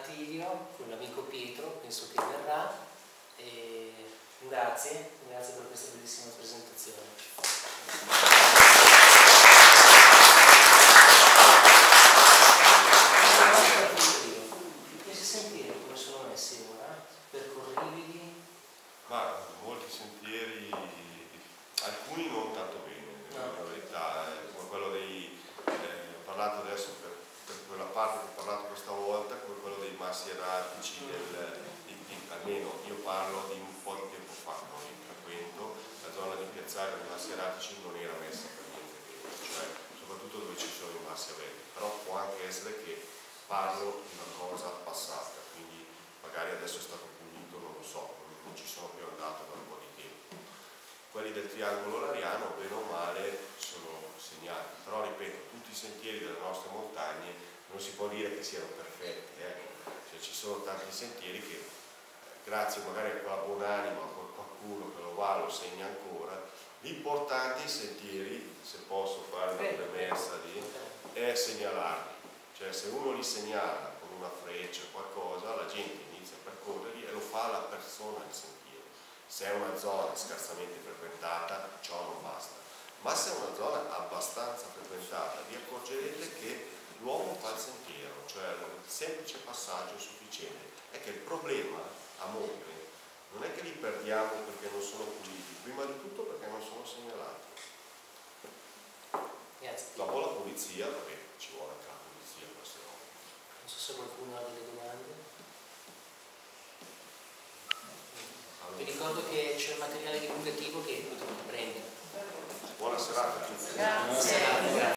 Attilio, con l'amico Pietro, penso che verrà, e grazie per questa bellissima presentazione. Questi sentieri come sono messi ora? Percorribili? Ma molti sentieri, alcuni non tanto bene, no. La verità, come quello dei, ho parlato adesso per quella parte che ho parlato questa volta, come quello dei massi erratici, almeno io parlo di un po' di tempo fa, no? Io frequento la zona di Piazzale dei massi erratici, non era messa per niente bene, cioè soprattutto dove ci sono i massi avelli, però può anche essere che parlo di una cosa passata, quindi magari adesso è stato pulito, non lo so, non ci sono più andato da un po' di tempo. Quelli del triangolo lariano, bene o male, sono segnati, però ripeto, tutti i sentieri delle nostre montagne non si può dire che siano perfetti, cioè, ci sono tanti sentieri che grazie magari a quella buonanima o a qualcuno che lo va, lo segna ancora. L'importante i sentieri, se posso fare una premessa è segnalarli, cioè se uno li segnala con una freccia o qualcosa, la gente inizia a percorrerli e lo fa la persona il sentiero. Se è una zona scarsamente frequentata, ciò non basta, ma se è una zona abbastanza frequentata, vi accorgerete che l'uomo fa il sentiero, cioè il semplice passaggio è sufficiente. È che il problema a monte non è che li perdiamo perché non sono puliti, prima di tutto perché non sono segnalati. Grazie. Dopo la pulizia, vabbè, ci vuole anche la pulizia, queste robe. Non so se qualcuno ha delle domande. Vi ricordo che c'è il materiale divulgativo che potete prendere. Buona serata a tutti. Grazie.